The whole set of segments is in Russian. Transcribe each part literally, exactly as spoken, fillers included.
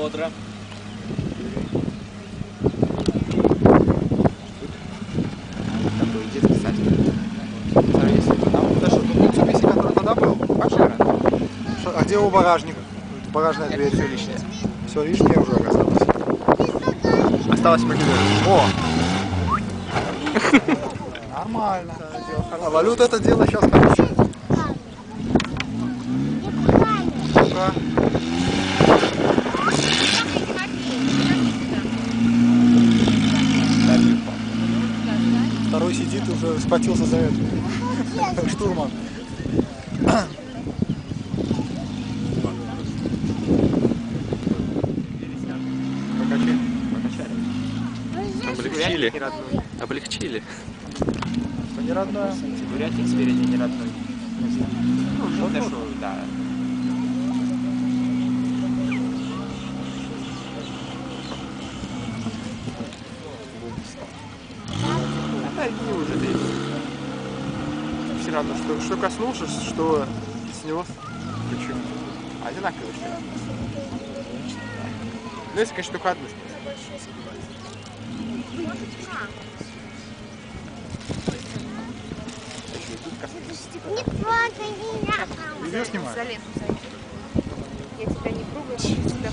просмотра. Такой детский садик. Смотри, если там, это что, тот Mitsubishi, который тогда был? Паджеро. А где его багажник? Багажная дверь. Все лишнее. Все лишнее уже осталось. Осталось Македония. О! Нормально. А валюта это дело сейчас хорошее. Ну-ка. Второй сидит, уже схватился за это. Штурман. Покачали. Покачали. Облегчили. Облегчили. Что не родное? Бурятик спереди не родной. Ну, видно, что, да. Отойди уже ты. Все равно, что, что коснулся, что снес. Почему? Одинаково все. Ну, если, конечно, только одну снес. Видео снимаю? За ленту зайди. Я тебя не трогаю, я тебя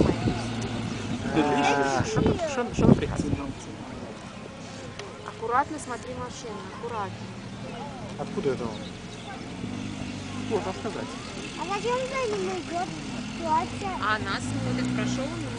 мою. Что напрягаться? Аккуратно смотри машину, аккуратно. Откуда это он? Можно сказать. А зачем за ним идет? А нас смотрит, прошел,